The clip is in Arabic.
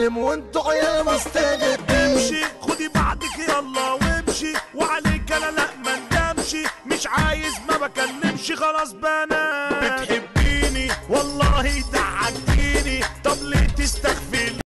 معلم وانتوا عيال مستجدين. امشي خدي بعضك يلا وامشي، وعليك انا لا ما ندمشي، مش عايز ما بكلمش خلاص بنات. بتحبيني والله